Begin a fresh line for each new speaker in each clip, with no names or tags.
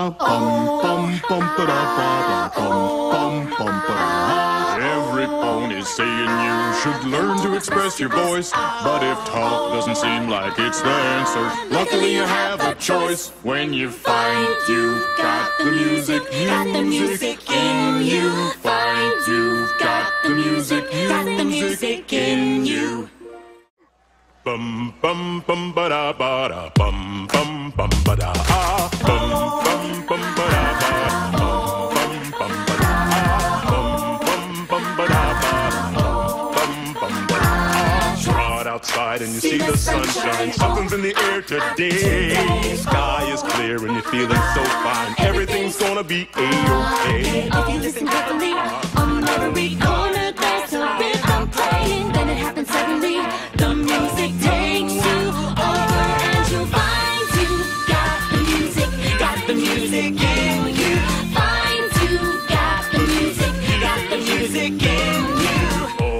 Every pony's saying you should learn to express your voice, but if talk doesn't seem like it's the answer, luckily you have a choice. When you find you've got the music, music in you. Find you've got the music, music in you. Bum bum bum ba da ba da bum bum bum ba da ah bum bum bum ba da ba bum bum ba da bum bum bum ba da ba bum bum ba da. Trot outside and you see the sunshine. Something's in the air today. Sky is clear and you're feeling so fine. Everything's gonna be A-okay.
If you listen carefully, on every corner there's a rhythm playing. Then it happens suddenly. The music takes you over and you'll find you've got the music in you. Find you've got the music in you.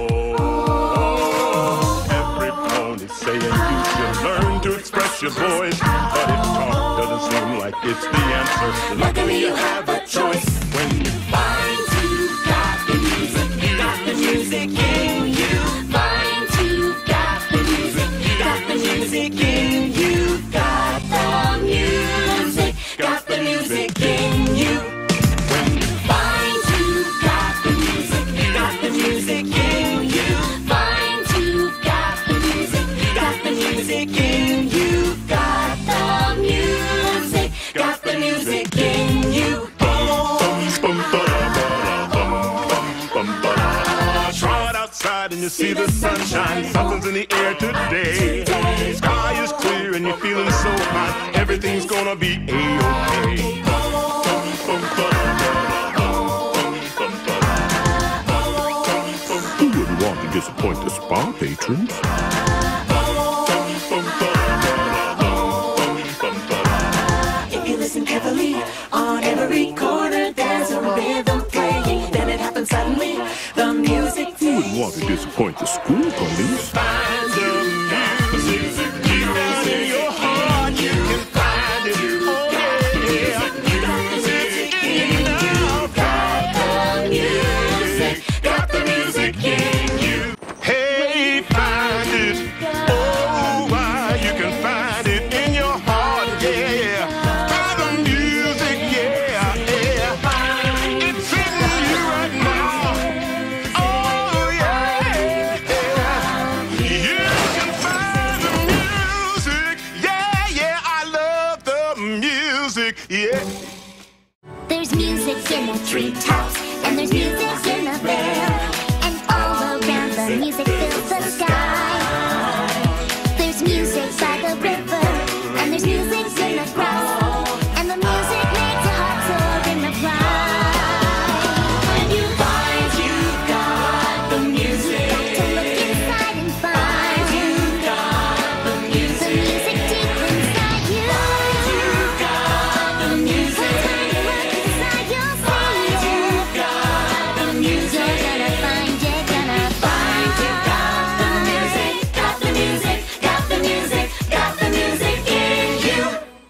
Oh, every pony's saying you should learn to express your voice, but if talk doesn't seem like it's the answer, luckily you have a choice. When you
Find you've got the music in you. Find you've got the music in you. Got the music in you.
when you
Find you've got the music in you. Find you've got the music in you. Got the music in you.
Trot outside and you see the sunshine. Something's in the air today. Sky is clear and you're feeling so hot. Everything's gonna be A-okay.
Who wouldn't want to disappoint the spa patrons?
If you listen carefully, on every corner there's a rhythm playing. Then it happens suddenly. The music
Who wouldn't want to disappoint the school police?
Find the music deep down in your heart. You can find it. Oh, yeah. Got the music in you. Hey, find it. Oh, why you can find it in your heart. Yeah. Find the music. Yeah, yeah. It's in you right now. Oh, yeah. You can find the music. Yeah, yeah. I love the music. Yeah.
There's music in the treetops, and there's music in the air, and all around the music fills the sky. There's music by the river, and there's music in the grass, and the music makes your heart soar in the pride.
When you find you've got the music,
To look inside and find
you've got the
the
music,
music deep inside you.
you've got the music,
Look inside, you'll see it.
you've got the music.
You're gonna find it, gonna find
You've got the music, got the music, got the music, got the music in you.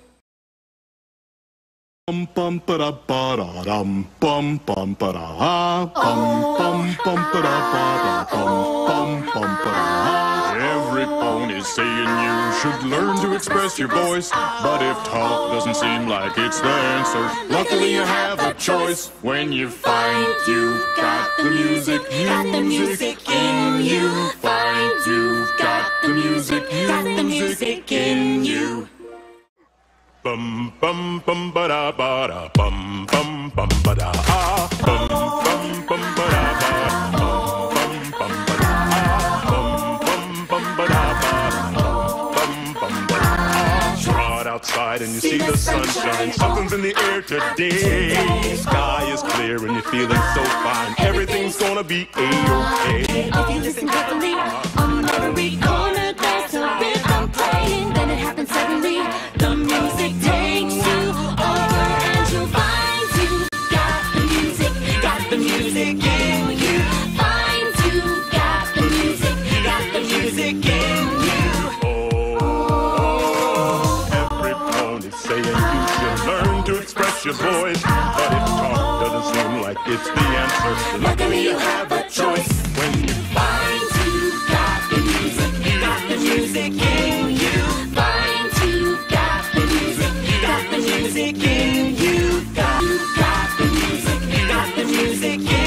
Bum bum ba da ba da dum bum bum ba da bum bum ba da bum bum ba da.
Every pony's saying you should learn to express your voice, but if talk doesn't seem like it's the answer, luckily you have a choice. When you find you've got the music, music in you. Find you've got the music in you. Bum bum bum ba da bum bum bum ba da ah bum bum bum ba da ba bum bum ba da ah bum bum ba da ba bum bum ba da. Trot outside and you see the sunshine. Something's in the air today. Sky is clear and you're feeling so fine. Everything's gonna be A-okay.
If you listen carefully, on every corner there's a rhythm playing. Then it happens suddenly. The music takes you over and you'll find you've got the music in you. Find you've got the music in you.
Oh, every pony's saying you should learn to express express your voice. But if talk doesn't seem like it's the answer, luckily you have a choice. When you find you've got the music, you got the music in you. Find you've got the music, you got the music in you. You've got the music, you got the music in you.